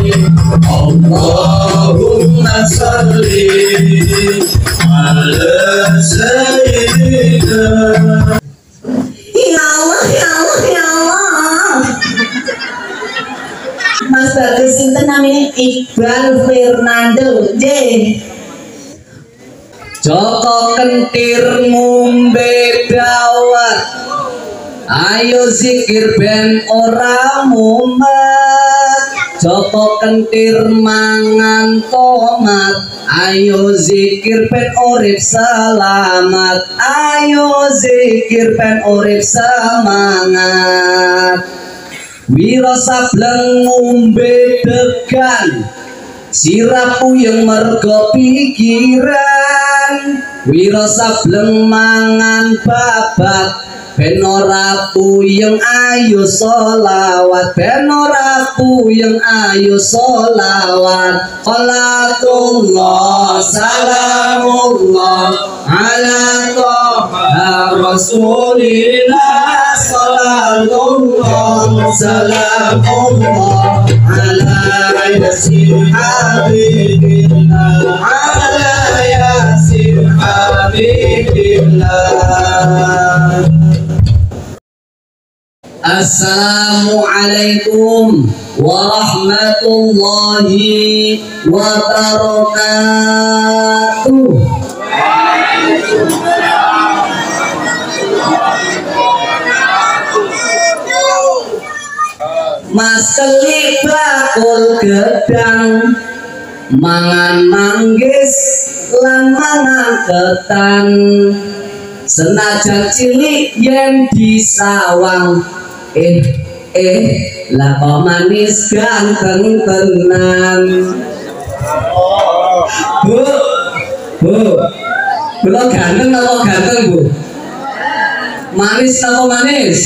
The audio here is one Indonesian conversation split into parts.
Allahumma salli ala sayyidina. Ya Allah, ya Allah, ya Allah. Mas Bagus sinten namanya Iqbal Fernando J. Joko kentir ngombe dawet, ayo zikir ben ora mumet. Joko kentir mangan tomat, ayo zikir ben urip selamat. Ayo zikir ben urip semangat. Wiro sableng ngombe degan, sirap puyeng mergo pikiran. Wiro sableng mangan babat, ben ora puyeng ayo sholawat. Ben ora puyeng ayo sholawat. Salatullah salamullah ala toha rasulillah. Salatullah salamullah ala yasin habibillah. Ala yasin habibillah. Assalamualaikum warahmatullahi wabarakatuh. Mas kelik bakul gedang, mangan manggis lan mangan ketan. Senajan cilik yen disawang, lah kok manis ganteng tenan. Bu, kula ganteng apa ganteng bu? Manis apa manis?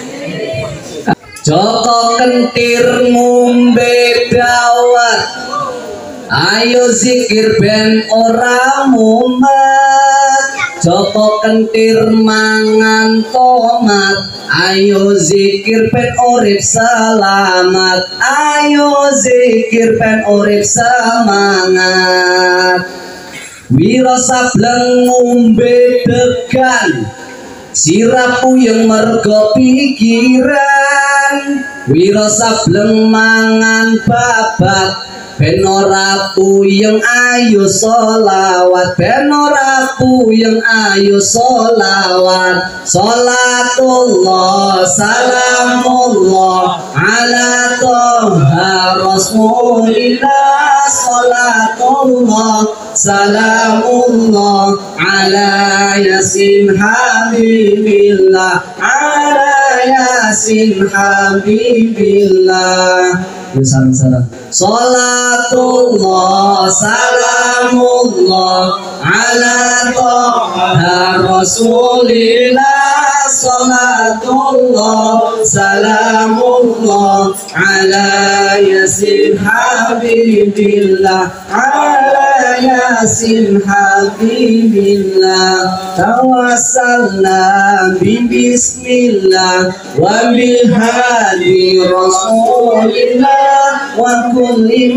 Joko kentir ngombe dawet, ayo zikir ben ora mumet. Joko kentir mangan tomat, ayo zikir ben urip selamat. Ayo zikir ben urip semangat. Wiro sableng ngombe degan, sirap puyeng mergo pikiran. Wiro sableng mangan babat, ben ora puyeng ayo sholawat. Ben ora puyeng ayo sholawat. Salatullah salamullah ala toha rasulillah. Salatullah salamullah ala yasin habibillah. Ala yasin habibillah. Salam. Salatullah salamullah ala toha rasulillah. Salatullah salamullah ala yasin habibillah. Ala yasin habibillah. Tawassalna bismillah wa bil hadi rasulillah wa kulli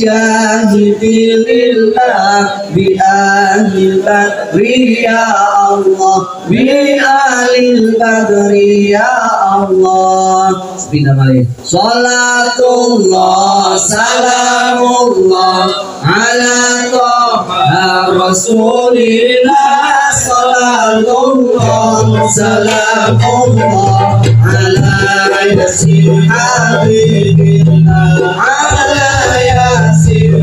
mujahidillah bi ahli badri ya Allah. Bi ahli badri ya Allah. Bismillahirrahmanirrahim. Salatullah salamullah ala toha rasulillah. Salatullah salamullah ala yasin habibillah. Ala yasin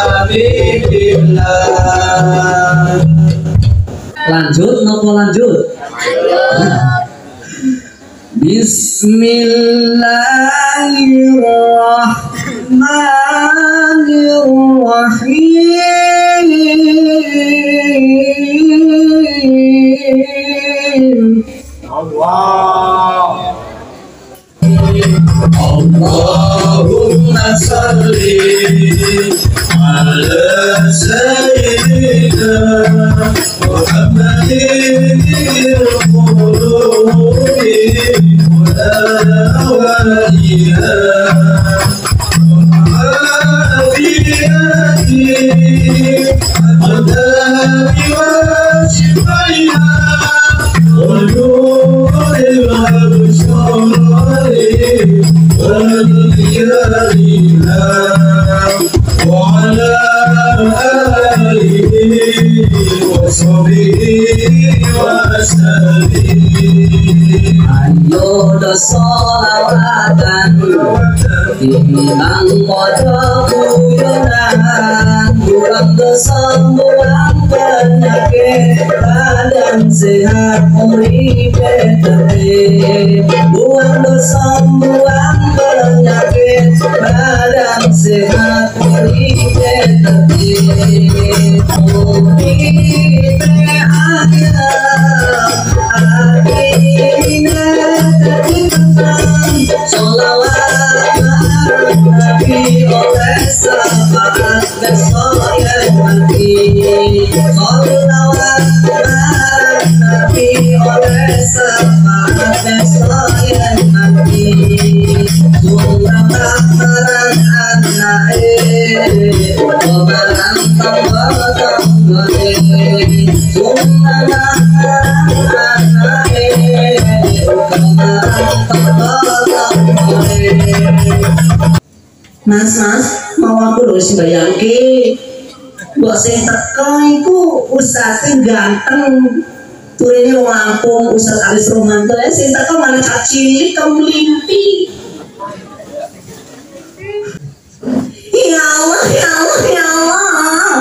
habibillah. Lanjut nopo lanjut? Bismillahirrahmanirrahim. Allah. Allahumma salli ala sayyidina Muhammadin al-qulubi wa awliya وعلى آله وصحبه وسلم. Ayo do sholawatan timbang podo guyonan, kurang dosa buang penyakit, badan sehat uripe tertib. Buang dosa buang penyakit, badan sehat uripe tertib. Uripe Sholawat Nabi oleh sahabat kesoyan hati. Sholawat Nabi oleh sahabat kesoyan hati. Surah Al-Marang An-Naim Kemarang tambah-tambah Surah Mas, mau aku lho sing bayangke. Mbok sing teko iku Ustaz sing ganteng. Turine wong Lampung, Ustaz Aris Romanto. Sing teko malah cak cilik kemlimpi. Ya Allah, ya Allah, ya Allah.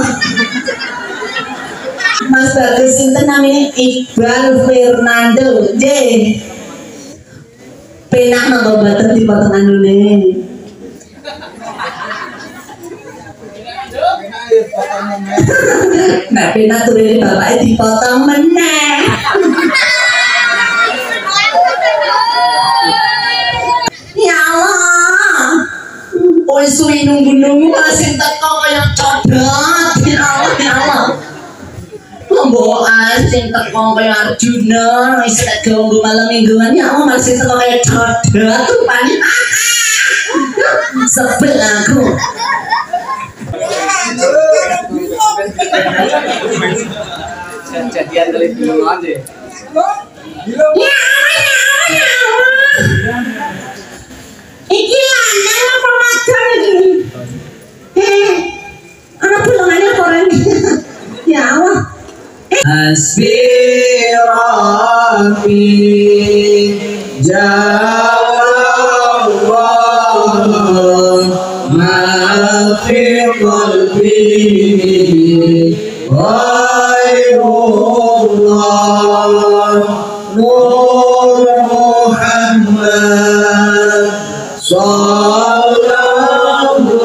Mas Bagus sinten namanya Iqbal Fernando. J. Penak nang bater di potongan dulu. Nah, pena turun bapaknya dipotong meneh. Ya Allah, oi suwi nunggu-nunggu masih teko kayak codot. Ya Allah, ya Allah. Mbok sing teko kayak Arjuna, wis tak ganggu malam mingguan. Ya Allah, masih teko kayak codot rupane. Sebel aku. Jadian dari film aja. Iki lanang apa wadon iki? Ana pulangannya koran. Ya Allah. Hasbi Rabbi Jawab ma fi qalbi Ghairullah Nur Muhammad Sallallahu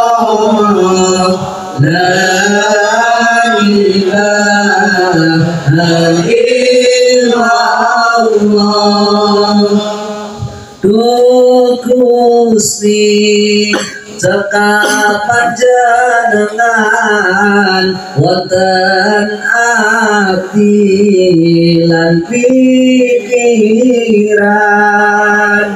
La ilaha illallah Gusti cekap panjenengan wonten ati lan pikiran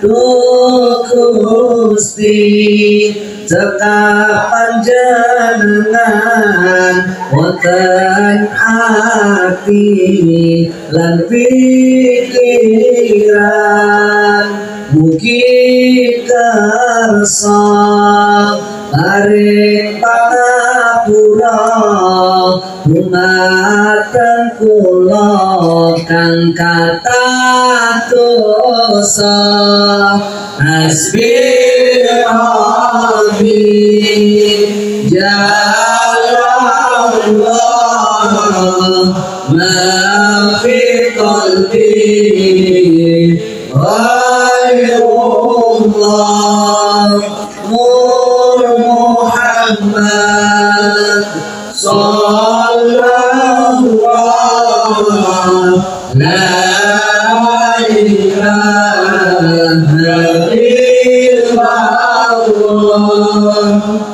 Gusti cekap panjenengan wonten ati lan pikiran mugi kersa paring pangapura dumateng kula kang kathah dosa hasbi rabbi jalallah ma fi qalbi Ghairullah Nur Muhammad Sallallahu La ilaha illallah